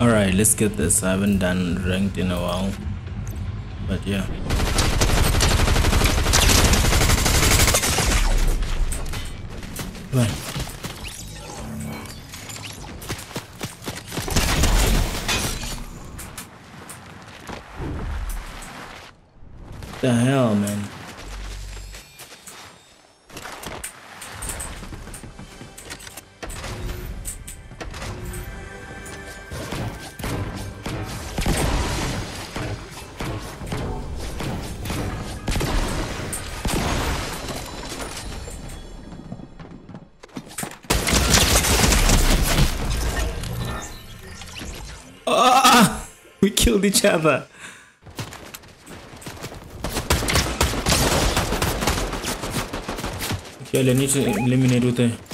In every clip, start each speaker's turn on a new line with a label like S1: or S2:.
S1: Alright, let's get this. I haven't done ranked in a while. But yeah. Come on. The hell, man. Ah! We killed each other. Okay, I need to eliminate with it.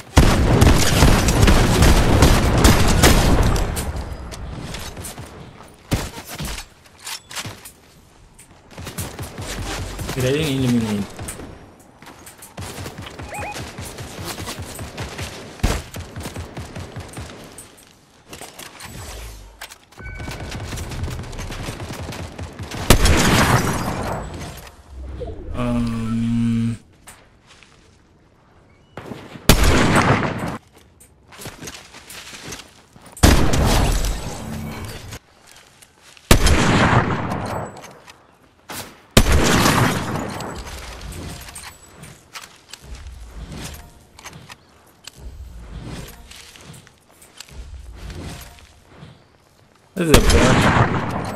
S1: I didn't eliminate. This is a bad.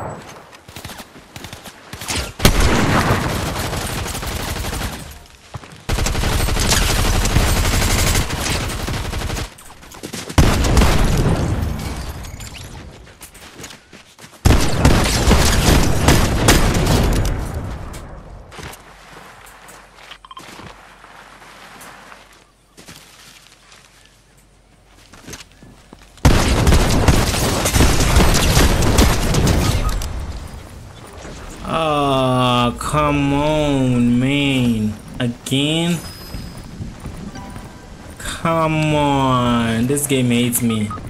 S1: Oh, come on, man. Again? Come on. This game hates me.